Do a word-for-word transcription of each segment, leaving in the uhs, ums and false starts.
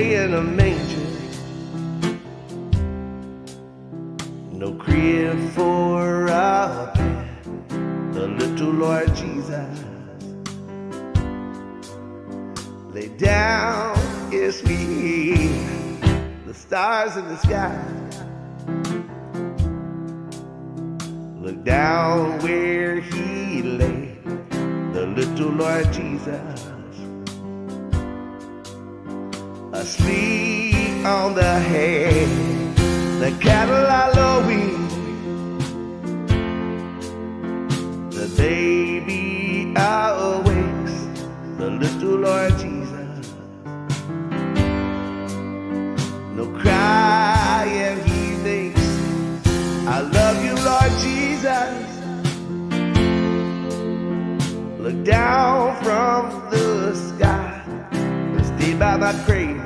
away in a manger. No crib for a bed, the little Lord Jesus lay down his feet. The stars in the sky look down where he lay, the little Lord Jesus, asleep on the hay. The cattle are lowing, the baby awakes, the little Lord Jesus. No crying he makes, I love you, Lord Jesus. Look down from the sky and stay by my cradle.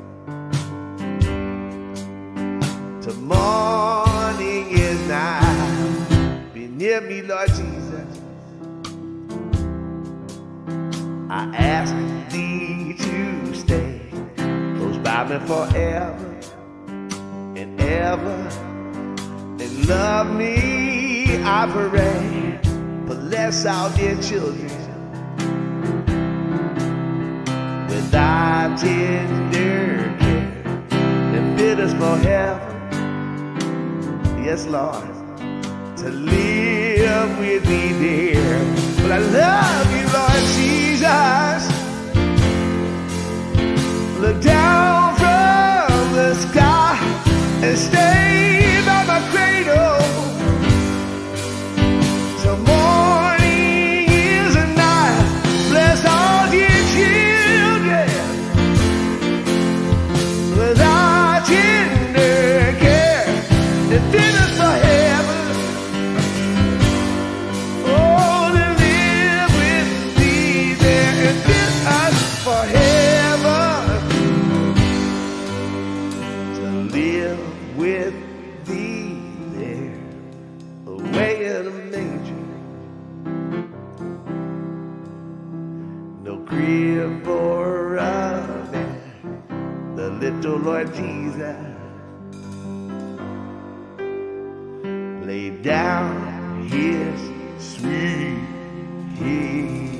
The morning is nigh. Be near me, Lord Jesus. I ask thee to stay close by me forever and ever, and love me, I pray. Bless our dear children with thy tender care, and fit us for heaven. Yes, Lord, to live with me, dear. But I love you, Lord Jesus. Look down from the sky and stay by my cradle till morning is a night. Bless all dear children with thy tender care, and fit us for heaven. Oh, to live with thee there, and fit us for heaven. To live with thee there, away in a manger. No crib for a man, the little Lord Jesus laid down his sweet head.